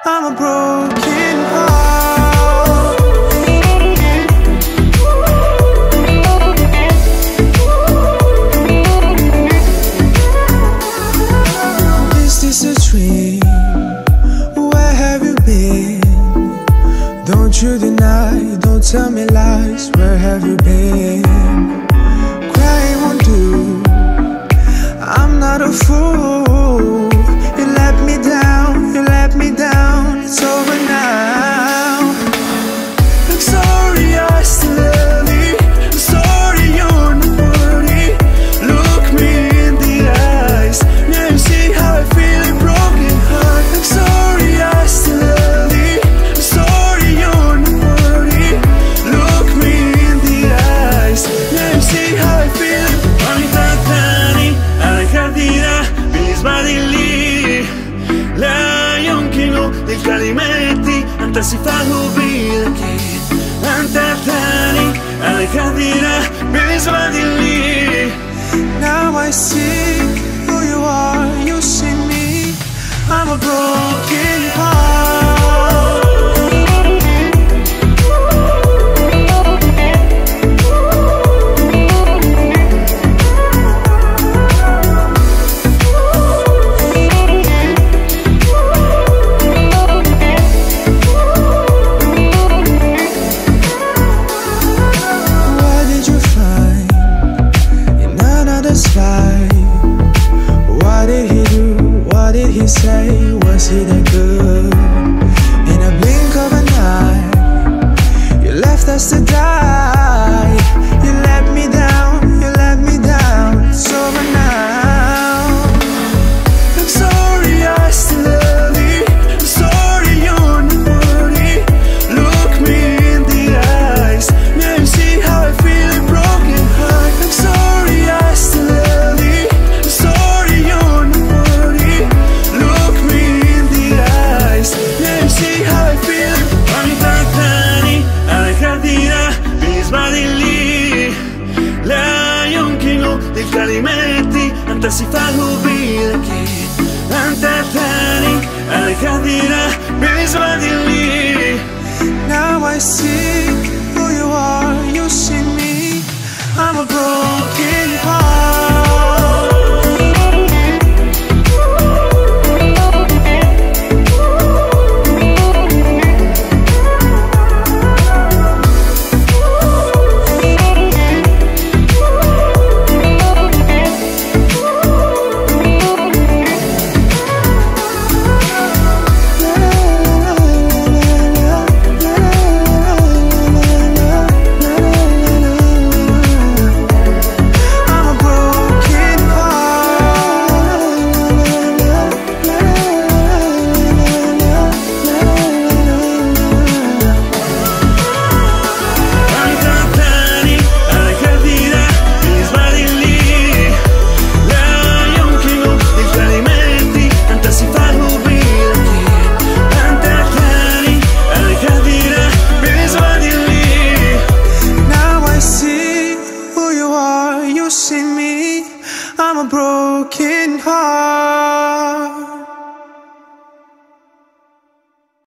I'm a broken heart. Is this a dream? Where have you been? Don't you deny, don't tell me lies. Where have you been? Crying won't do, I'm not a fool. You let me down, you let me down. It's over now. I'm sorry I still love you. I'm sorry you're not worthy. Look me in the eyes. Now you see how I feel, a broken heart. I'm sorry I still love you. I'm sorry you're not worthy. Look me in the eyes. Now you see how I feel. Ogni tant'anni alla cartina mi sbagli. Lion King del Calimenti, anta si fa ubire che anta tani alla cartina mi sbagli. Now I see who you are, you see me. I'm a broken heart. What did he do? What did he say? Was he that good? In a blink of an eye, you left us to die. You let me down, you let me down. It's over now. I'm sorry I still love you. I'm sorry you're not worthy. Look me in the eyes. Now you see how I feel, a broken heart. I'm sorry I still love you. I'm sorry you're not worthy. Look me in the eyes. Now you see how I feel. Ogni tant'anni alla cartina mi sbagli. Lion King del Calimenti, anta si fa ubire che anta tani alla cartina mi sbagli. Now I see who you are, you see me. I'm a broken heart. I'm a broken